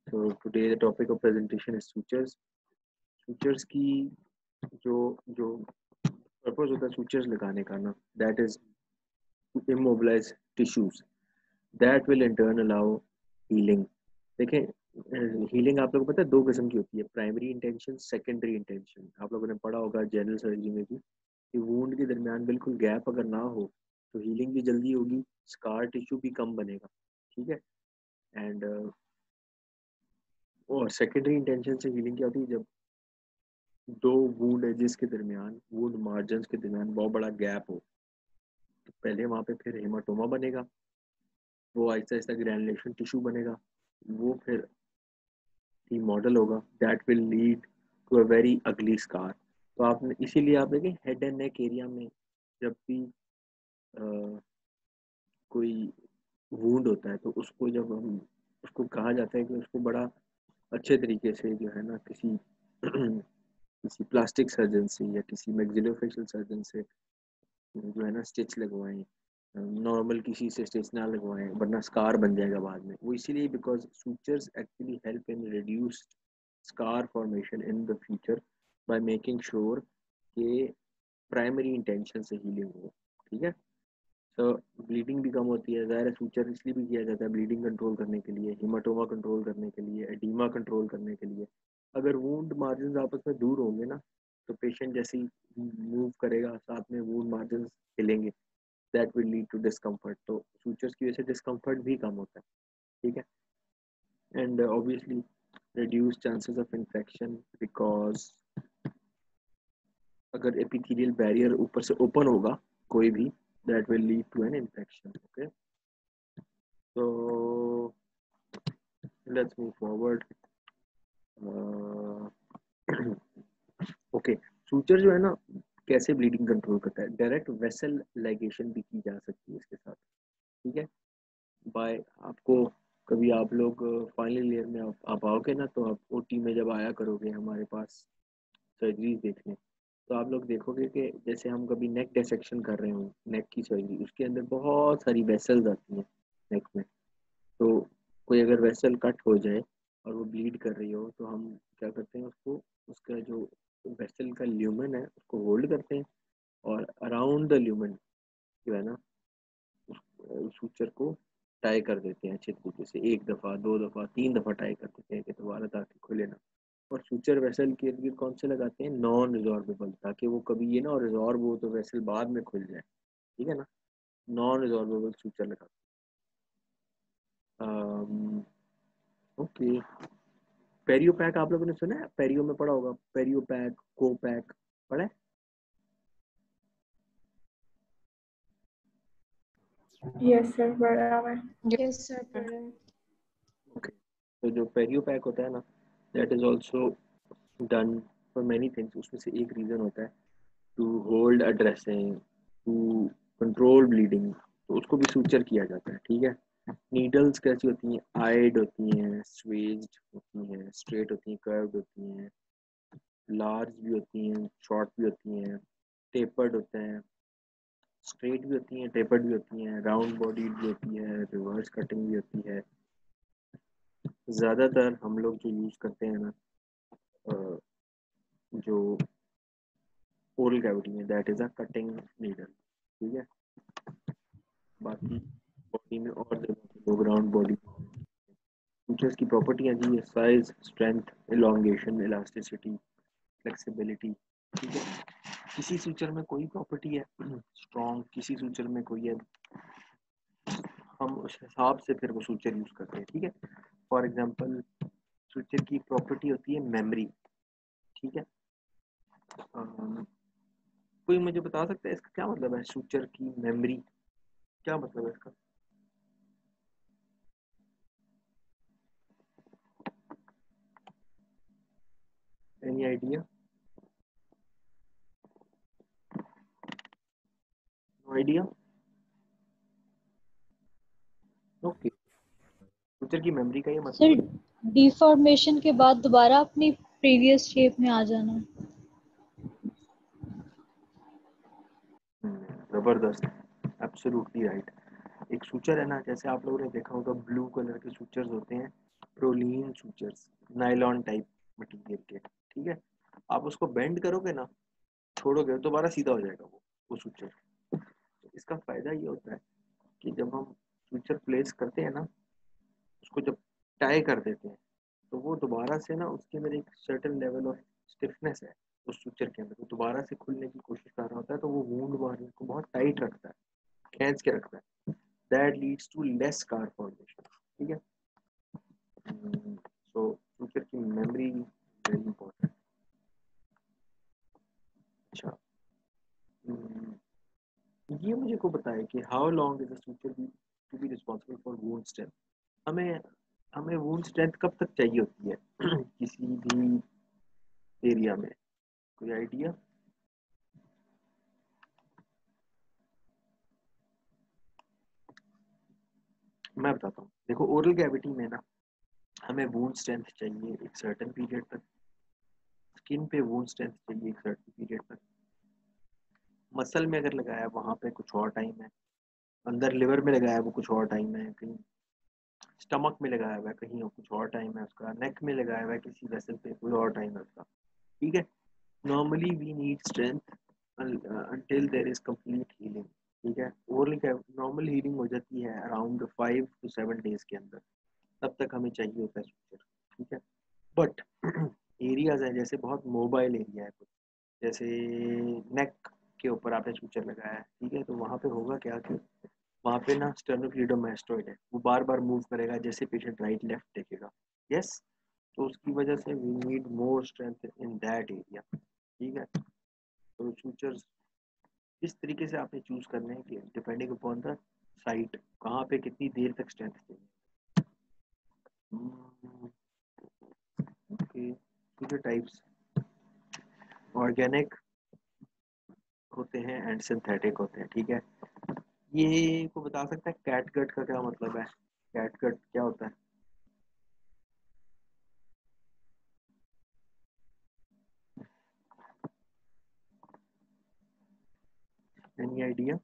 So today the topic of presentation is sutures. Sutures की जो जो पर्पस होता है sutures लगाने का ना, that is to immobilize tissues. That will in turn allow healing. देखें हीलिंग आप लोगों को पता है दो किस्म की होती है, प्राइमरी इंटेंशन, सेकेंडरी इंटेंशन. आप लोगों ने पढ़ा होगा जनरल सर्जरी में भी कि वुंड के दरमियान बिल्कुल गैप अगर ना हो तो हीलिंग भी जल्दी होगी, स्कार टिश्यू भी कम बनेगा. ठीक है. एंड और सेकेंडरी इंटेंशन से हीलिंग क्या होती है, जब दो वुंड एजेस के दरमियान, वुंड मार्जिन के दरमियान बहुत बड़ा गैप हो, तो पहले वहाँ पे फिर हेमाटोमा बनेगा, वो आहिस्ता आहिस्ता ग्रैनुलेशन टिश्यू बनेगा, वो फिर मॉडल होगा, that will lead to a very ugly scar. तो आपने इसीलिए आप देखें हेड एंड नेक एरिया में जब भी कोई वुंड होता है तो उसको जब हम उसको कहा जाता है कि उसको बड़ा अच्छे तरीके से जो है ना किसी किसी प्लास्टिक सर्जन से या किसी मैक्सिलोफेशियल सर्जन से जो है ना स्टिच लगवाएं, नॉर्मल किसी से स्टिच ना लगवाएं वरना स्कार बन जाएगा बाद में. वो इसीलिए because sutures actually help in reduce scar formation in the future by making sure कि प्राइमरी इंटेंशन से हीलिंग हो. ठीक है. तो ब्लीडिंग भी कम होती है. ज़ाहिर है सूचर इसलिए भी किया जाता है ब्लीडिंग कंट्रोल करने के लिए, हीमाटोमा कंट्रोल करने के लिए, एडीमा कंट्रोल करने के लिए. अगर वुंड मार्जिन आपस में दूर होंगे ना तो पेशेंट जैसे ही मूव करेगा साथ में वुंड मार्जिन हिलेंगे, that will lead to discomfort. तो सूचर्स की वजह से डिस्कम्फर्ट भी कम होता है. ठीक है. And obviously reduce chances of infection because अगर एपिथेलियल बैरियर ऊपर से ओपन होगा कोई भी, that will lead to an infection. Okay, so let's move forward. Okay, suture जो है ना कैसे ब्लीडिंग कंट्रोल करता है, डायरेक्ट वेसल लाइगेशन भी की जा सकती है इसके साथ. ठीक है. बाय आपको कभी आप लोग फाइनल ईयर में आप आओगे ना तो आप ओटी में जब आया करोगे हमारे पास सर्जरीज देखने, तो आप लोग देखोगे कि जैसे हम कभी नेक डिसेक्शन कर रहे हो, नेक की सर्जरी, उसके अंदर बहुत सारी वेसल्स आती हैं नेक में. तो कोई अगर वेसल कट हो जाए और वो ब्लीड कर रही हो तो हम क्या करते हैं उसको, उसका जो वेसल का ल्यूमन है उसको होल्ड करते हैं और अराउंड द ल्यूमन जो है ना उस सूचर को टाई कर देते हैं अच्छे तरीके से. एक दफ़ा, दो दफ़ा, तीन दफ़ा टाई कर देते हैं कि दोबारा ताकि खुले ना. और सूचर वेसल के इर्द गिर्द कौन से लगाते हैं, नॉन रिजॉर्वेबल, ताकि वो कभी ये ना और रिजॉर्व हो तो वेसल बाद में खुल जाए. ठीक है ना. नॉन रिजॉर्वेबल सूचर लगाते हैं. ओके. पेरियो पैक आप लोगों ने सुना है, पेरियो में पढ़ा होगा, पेरियो पैक, को पैक पढ़ा है. यस सर पढ़ा है. यस सर पढ़ा है. ओके. तो जो पेरियो पैक होता है ना, that is also done for many things. उसमें से एक रीजन होता है to hold a dressing, to control bleeding, तो उसको भी सूचर किया जाता है. ठीक है. नीडल्स कैसी होती हैं, आइड होती हैं, स्वेज्ड होती हैं, स्ट्रेट होती हैं, कर्व्ड होती हैं, लार्ज भी होती हैं, शॉर्ट भी होती हैं, टेपर्ड होते हैं, स्ट्रेट भी होती हैं, टेपर्ड भी होती हैं, राउंड बॉडी भी होती है, रिवर्स कटिंग भी होती है. ज़्यादातर हम लोग जो यूज़ करते हैं ना जो ओरल कैविटी में, that is a cutting needle. ठीक है. बाकी बॉडी में और जगह पे लोग राउंड बॉडी. फीचर्स की प्रॉपर्टियाँ दी है, size, strength, elongation, elasticity, flexibility. ठीक है. किसी सूचर में कोई प्रॉपर्टी है स्ट्रॉन्ग, किसी सूचर में कोई है, हम उस हिसाब से फिर वो सूचर यूज करते हैं. ठीक है. फॉर एग्जांपल सूचर की प्रॉपर्टी होती है मेमोरी. ठीक है. कोई मुझे बता सकता है इसका क्या मतलब है, सूचर की मेमोरी क्या मतलब है इसका. Any idea? No idea. Okay. Suture की मेमोरी का ये मतलब सर डिफॉर्मेशन के बाद दोबारा अपनी प्रीवियस शेप में आ जाना. जबरदस्त, एब्सोल्युटली राइट. एक सूचर है ना, जैसे आप लोगों ने देखा होगा ब्लू कलर के सूचर्स होते हैं, Prolene thin sutures, nylon type material के, ठीक है। आप उसको बेंड करोगे ना, छोड़ोगे, दोबारा सीधा हो जाएगा वो सूचर। तो इसका फायदा ये होता है कि जब हम सूचर प्लेस करते हैं ना, उसको जब टाई कर देते हैं, तो वो दोबारा से ना, उसके अंदर एक सर्टेन लेवल ऑफ स्टिफनेस है उस सूचर के अंदर, वो दोबारा से खुलने की कोशिश कर रहा होता है, तो वो वूंड मार्जिन को बहुत टाइट रखता है, खींच के रखता है। That leads to less scar formation, ठीक है। सो सूचर की मेमोरी वेरी इंपॉर्टेंट। अच्छा, हम्म, ये मुझे को बताए कि how long is the suture to be responsible for wound strength. हमें हमें वूंड स्ट्रेंथ कब तक चाहिए होती है किसी भी एरिया में, कोई आइडिया? मैं बताता हूँ, देखो ओरल कैविटी में ना हमें वूंड स्ट्रेंथ चाहिए एक सर्टेन पीरियड तक, स्किन पे वूंड स्ट्रेंथ चाहिए एक सर्टेन पीरियड तक, मसल में अगर लगाया है वहां पे कुछ और टाइम है, अंदर लिवर में लगाया है वो कुछ और टाइम है, कहीं स्टमक में लगाया हुआ है कहीं और कुछ और टाइम है उसका, नेक में लगाया हुआ है किसी वेसल पे कोई और टाइम है उसका, ठीक है। Normally we need strength until there is complete healing, ठीक है। ओरल नॉर्मल हीलिंग हो जाती है अराउंड 5 to 7 days के अंदर, तब तक हमें चाहिए होता है सूचर, ठीक है। बट एरियाज है जैसे बहुत मोबाइल एरिया है कुछ, जैसे नेक के ऊपर आपने सूचर लगाया है, ठीक है, तो वहाँ पे होगा क्या कि वहाँ पे ना स्टर्नोक्लीडोमास्टोइड है, वो बार बार मूव करेगा जैसे पेशेंट राइट लेफ्ट देखेगा, यस। तो उसकी वजह से we need more strength in that area, ठीक है। तो सूचर्स इस तरीके से आपने चूज करने हैं कि डिपेंडिंग अपॉन द साइट, कहाँ पे कितनी देर तक स्ट्रेंथ चाहिए। ओके, सूचर टाइप्स ऑर्गेनिक होते हैं एंड सिंथेटिक होते हैं, ठीक है। ये को बता सकता है कैटगट का क्या मतलब है? कैटगट क्या होता है? Any idea?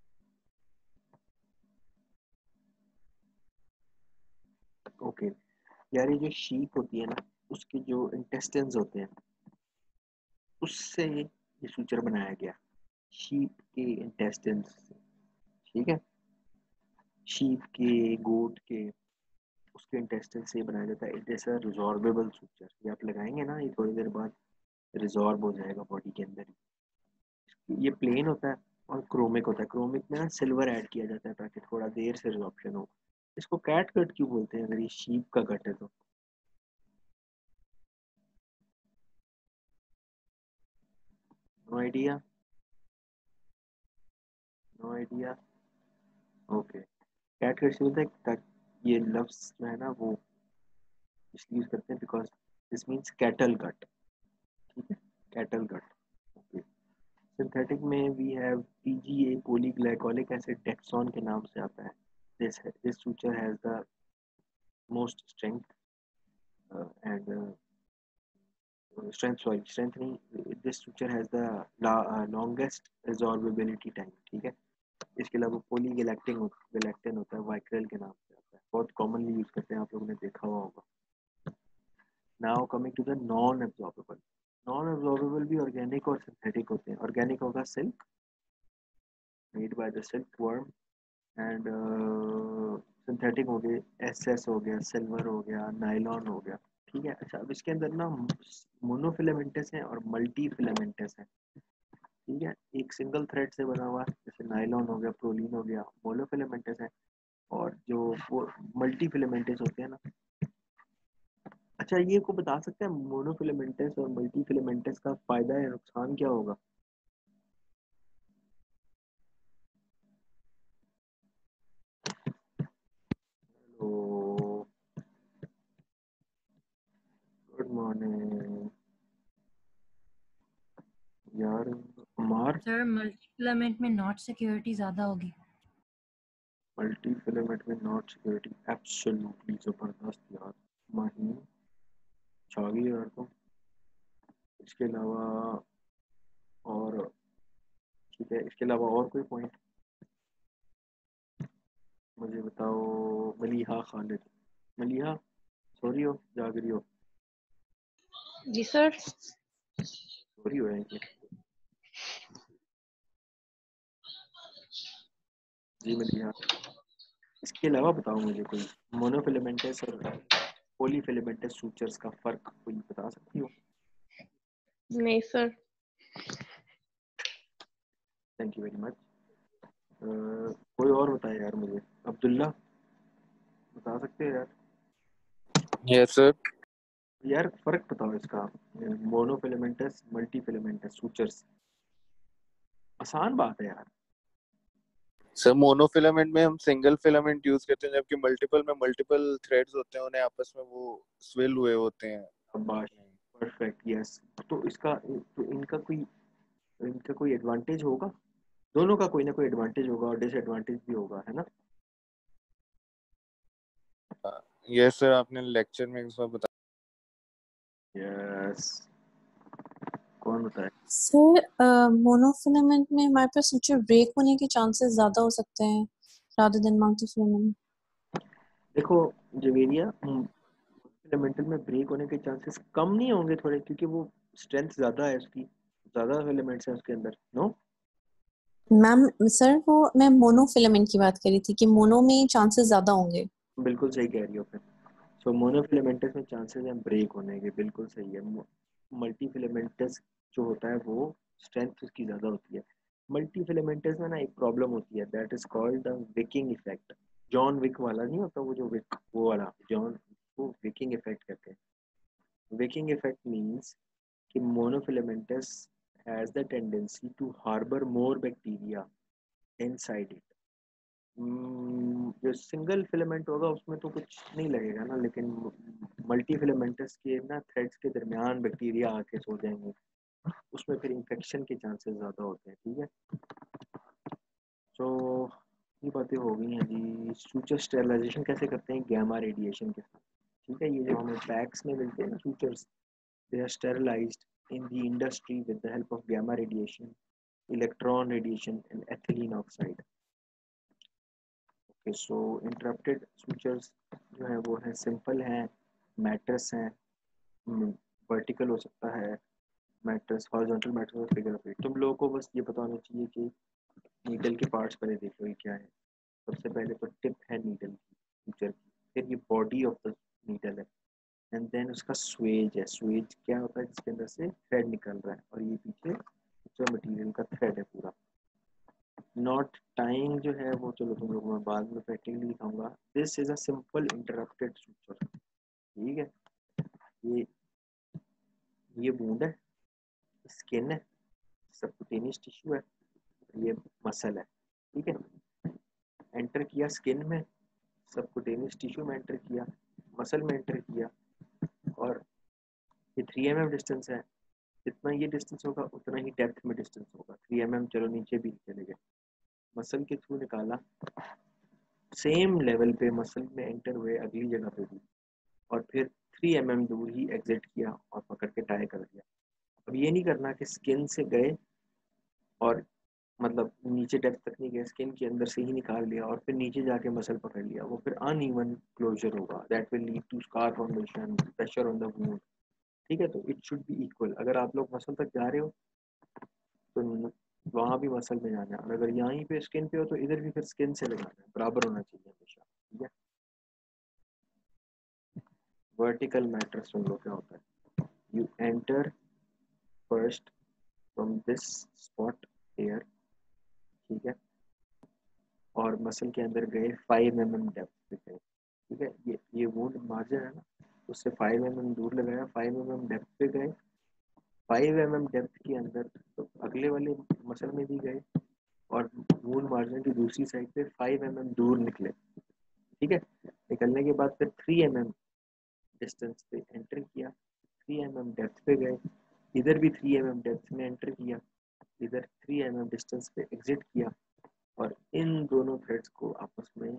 ओके, यार ये जो शीप होती है ना, उसके जो इंटेस्टिन्स होते हैं, उससे ये सूचर बनाया गया, शीप के इंटेस्टिन्स से, ठीक है। शीप के, गोट के, उसके इंटेस्टिन से बनाया जाता है। It is a resorbable suture, ये आप लगाएंगे ना, ये थोड़ी देर बाद रिजॉर्ब हो जाएगा बॉडी के अंदर ही। ये प्लेन होता है और क्रोमिक होता है, क्रोमिक में ना सिल्वर ऐड किया जाता है ताकि थोड़ा देर से रिजॉर्प्शन हो। इसको कैट कट क्यों बोलते हैं अगर ये शीप का कट है तो? No idea, no idea. Okay, cat cut से बोलते हैं, ये लफ्ज जो है ना वो इसलिए यूज करते हैं because this means cattle cut, ठीक है, कैटल कट। ओके, सिंथेटिक में we have PGA, polyglycolic acid, Dexon के नाम से आता है। This suture has the most strength and strength, sorry strength नहीं, this suture has the longest resorbability time, ठीक है। इसके अलावा पॉलीगैलेक्टिन गैलेक्टिन होता है, वाइक्रेल के नाम से आता है, बहुत कॉमनली यूज करते हैं, आप लोगों ने देखा हुआ होगा। Now coming to the non absorbable, non absorbable भी ऑर्गेनिक और सिंथेटिक होते हैं। ऑर्गेनिक होगा silk, made by the silk worm, and synthetic हो गए, एसएस हो गया, सिल्वर हो गया, नायलॉन हो गया, ठीक है। अच्छा, अब इसके अंदर ना मोनोफिलामेंटस है और मल्टी फिलामेंटस है, ठीक है। एक सिंगल थ्रेड से बना हुआ जैसे नायलॉन हो गया, प्रोलीन हो गया, मोनोफिलामेंटस है। और जो वो मल्टी फिलामेंटस होते हैं ना, अच्छा ये को बता सकते हैं मोनोफिलामेंटस और मल्टी फिलामेंटस का फायदा या नुकसान क्या होगा? तो गुड मॉर्निंग यार, कुमार। सर मल्टीप्लामेंट में नॉट सिक्योरिटी ज़्यादा होगी। मल्टी फिलामेंट में नॉट सिक्योरिटी, एब्सोल्युटली जबरदस्त यार, माही छा गई यार तो। इसके अलावा और, ठीक है, इसके अलावा और कोई पॉइंट मुझे बताओ। मलिहा खालिद, मलिहा सो रही हो, जाग रही हो? जी सर। सो रही हो है कि? जी मलिहा, इसके अलावा बताओ मुझे कोई मोनोफिलामेंटस और पॉलीफिलामेंटस सूचर्स का फर्क कोई बता सकती हो? नहीं सर। Thank you very much. कोई और बताए यार मुझे, अब्दुल्ला बता सकते हो यार? Yes sir. यार फर्क बताओ इसका, मोनोफिलामेंटस मल्टीफिलामेंटस सूचर्स। आसान बात है यार। सर मोनोफिलामेंट में हम सिंगल फिलामेंट यूज करते हैं, जबकि मल्टीपल में मल्टीपल थ्रेड्स होते हैं, उन्हें आपस में वो स्विल हुए होते हैं। शाबाश, परफेक्ट, यस। तो इसका तो इनका कोई एडवांटेज होगा? दोनों का कोई ना कोई एडवांटेज होगा और डिसएडवांटेज भी होगा, है ना? यस सर, आपने लेक्चर में इस बार बताया। यस, कौन बताए? सर मोनोफिलामेंट में हमारे पास सूचर ब्रेक होने के चांसेस ज्यादा हो सकते हैं रादर देन मल्टीफिलामेंट। देखो जवेरिया, फिलामेंटल में ब्रेक होने के चांसेस कम नहीं होंगे थोड़े, क्योंकि वो स्ट्रेंथ ज्यादा है उसकी, ज्यादा फिलामेंट्स हैं उसके अंदर, नो? मैम सर वो मैं मोनोफिलामेंट की बात करी थी कि मोनो में चांसेस ज्यादा होंगे। बिल्कुल सही कह रही हो फिर। सो मोनोफिलामेंटस में चांसेस हैं ब्रेक होने के, बिल्कुल सही है। मल्टी फिलामेंटस जो होता है वो स्ट्रेंथ उसकी ज़्यादा होती है। मल्टी फिलामेंटस में ना एक प्रॉब्लम होती है, that is called the wicking effect. John Wick वाला नहीं होता वो, जो विक वो वाला जॉन, वो विकिंग इफेक्ट कहते हैं। विकिंग इफेक्ट मीन्स कि monofilaments has the tendency to harbour more bacteria inside it. जो सिंगल फिलामेंट होगा उसमें तो कुछ नहीं लगेगा ना, लेकिन मल्टी फिलामेंटस के ना थ्रेड्स के दरमियान बैक्टीरिया आके सो जाएंगे, उसमें फिर इन्फेक्शन के चांसेस ज़्यादा होते हैं, ठीक है? तो ये बातें हो गई हैं जी। सूचर स्टेरिलाइजेशन कैसे करते हैं? गैमा रेडिएशन के साथ, ठीक है? ये जो हमें पैक्स में मिलते हैं ना sutures, they are sterilised in the industry with the help of gamma radiation, electron radiation and ethylene oxide. Okay, so interrupted sutures जो है वो है सिंपल हैं, मैट्रेस हैं, वर्टिकल हो सकता है मैट्रेस, हॉरिजॉन्टल मैट्रेस और फिगर ऑफ एट। तुम लोगों को बस ये पता होना चाहिए कि नीडल के पार्ट्स पहले देख लो ये क्या है। सबसे पहले तो टिप है नीडल की, सूचर की, फिर ये बॉडी ऑफ द नीडल है, एंड देन उसका स्वेज है। स्वेज क्या होता है? जिसके अंदर से थ्रेड निकल रहा है, और ये पीछे सूचर मटेरियल का थ्रेड है पूरा। नॉट टाइंग जो है वो चलो तुम लोगों को मैं बाद में प्रैक्टिकली दिखाऊंगा। This is a simple interrupted suture, ठीक है? ये ये वुंड है, स्किन है, सबक्यूटेनियस टिश्यू है, ये मसल है, ठीक है? एंटर किया स्किन में, सबक्यूटेनियस टिश्यू में एंटर किया, मसल में एंटर किया, और ये 3 mm डिस्टेंस है। जितना ये डिस्टेंस होगा उतना ही डेप्थ में डिस्टेंस होगा। 3 mm चलो नीचे भी चले गए, मसल के थ्रू निकाला, सेम लेवल पे मसल में एंटर हुए अगली जगह पे भी, और फिर 3 mm दूर ही एग्जिट किया और पकड़ के टाई कर दिया। अब ये नहीं करना कि स्किन से गए और मतलब नीचे डेप्थ तक नहीं गए, स्किन के अंदर से ही निकाल लिया और फिर नीचे जाके मसल पकड़ लिया, वो फिर अनइवन क्लोजर होगा, that will lead to scar formation, pressure on the wound, ठीक है? तो इट शुड बी इक्वल। अगर आप लोग मसल तक जा रहे हो तो वहाँ भी मसल में जाना है, और अगर यहीं पे स्किन पे हो तो इधर भी फिर स्किन से लगाना है, बराबर होना चाहिए हमेशा, ठीक है? वर्टिकल मैट्रेस सुन लो क्या होता है। You enter first from this spot here, ठीक है? और मसल के अंदर गए 5 mm डेप्थ पे गए, ठीक है? ये वुंड मार्जिन है ना, उससे 5 mm दूर लगाया, 5 mm डेप्थ पे गए, 5 mm डेप्थ के अंदर तो अगले वाले मसल में भी गए, और वुंड मार्जिन की दूसरी साइड पे 5 mm दूर निकले, ठीक है? निकलने के बाद फिर 3 mm डिस्टेंस पे एंटर किया, 3 mm डेप्थ पे गए, इधर भी 3 mm डेप्थ में एंटर किया, इधर 3 mm डिस्टेंस पे एग्जिट किया, और इन दोनों थ्रेड्स को आपस में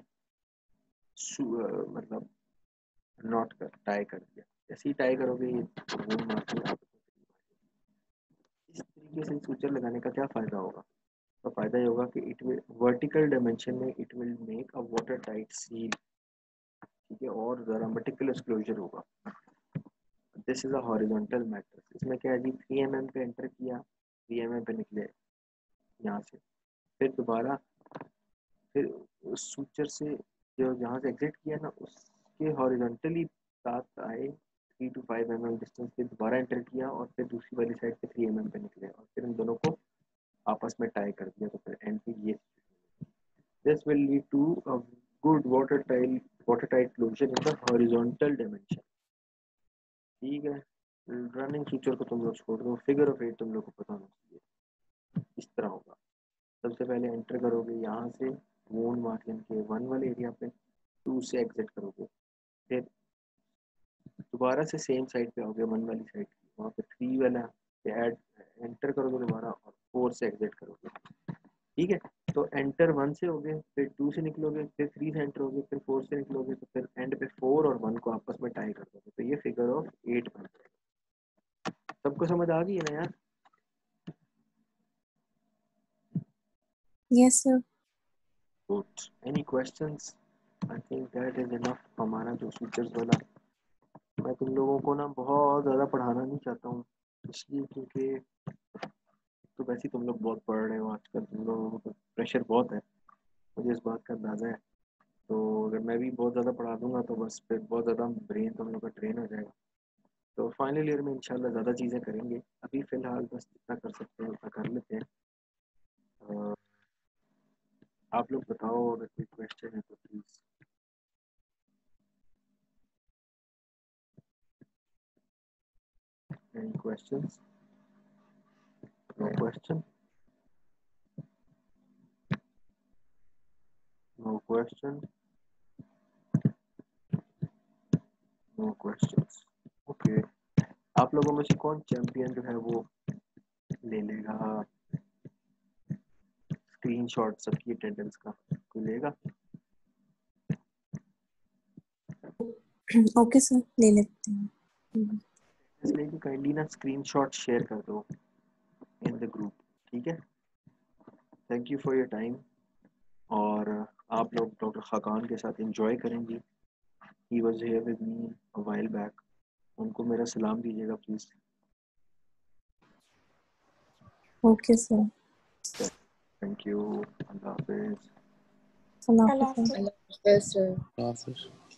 मतलब नॉट कर टाई कर दिया। जैसे ही टाई करोगे ये वुंड मार्जिन आपस में। इस तरीके से सूचर लगाने का क्या फ़ायदा होगा? तो फ़ायदा ये होगा कि इट विल वर्टिकल डायमेंशन में it will make a water tight seal, ठीक है, और ज़रा मेटिकुलस क्लोजर होगा। This is a horizontal matrix. इसमें क्या है जी, 3 mm पे एंटर किया, 3 mm पे निकले यहाँ से, फिर दोबारा फिर उस सूचर से जो जहाँ से एग्जिट किया ना उसके हॉरिजॉन्टली साथ आए 3 to 5 mm डिस्टेंस पे, दोबारा एंटर किया और फिर दूसरी वाली साइड पे 3 mm पे निकले और फिर इन दोनों को आपस में टाई कर दिया। तो फिर एंड पे ये this will lead to a good watertight closure in the horizontal dimension। ठीक है, रनिंग सूचर को तुम लोग छोड़ दो, फिगर ऑफ 8 तुम लोग को पता होना चाहिए। इस तरह होगा, सबसे पहले एंटर करोगे यहाँ से वूंड मार्जिन के 1 वाले एरिया पे, 2 से एग्जिट करोगे, फिर दोबारा से सेम साइड पे आओगे 1 वाली साइड की, वहाँ पे 3 वाला पे एंटर करोगे दोबारा और 4 से एग्जिट करोगे। ठीक है, तो एंटर 1 से होगे, फिर 2 से निकलोगे, फिर 3 से एंटर होगे, फिर 4 से निकलोगे, तो फिर एंड पे 4 और 1 को आपस में टाई कर दोगे, तो ये फिगर ऑफ 8 बन जाएगा। सबको समझ आ गई है ना यार? Yes sir. Good, any questions? I think that is enough. हमारा जो फीचर्स वाला, मैं तुम लोगों को ना बहुत ज़्यादा पढ़ाना नहीं चाहता हूँ, इसलिए क्योंकि तो वैसे ही तुम लोग बहुत पढ़ रहे हो आजकल, तुम लोगों को प्रेशर बहुत है, मुझे इस बात का अंदाज़ा है। तो अगर मैं भी बहुत ज़्यादा पढ़ा दूंगा तो बस फिर बहुत ज़्यादा ब्रेन तुम लोग का ट्रेन हो जाएगा। तो फाइनल ईयर में इंशाल्लाह ज़्यादा चीज़ें करेंगे, अभी फ़िलहाल बस जितना कर सकते हैं उतना कर लेते हैं। आप लोग बताओ अगर कोई क्वेश्चन है तो please. Any questions? No question? No question? No questions? Okay, आप लोगों में से कौन चैंपियन जो है वो ले लेगा स्क्रीनशॉट सबकी अटेंडेंस का? कोई लेगा? ओके सर, ले लेते हैं। इसलिए कि काइंडली ना स्क्रीनशॉट शेयर कर दो इन द ग्रुप, ठीक है? Thank you for your time. और आप लोग डॉक्टर खाकान के साथ एंजॉय करेंगे, he was here with me a while back, उनको मेरा सलाम दीजिएगा प्लीज़। Okay sir. Thank you, Allah हाफिज़। अल्लाह अल्लाह हाफिज़। हाफिज़। ऑफिस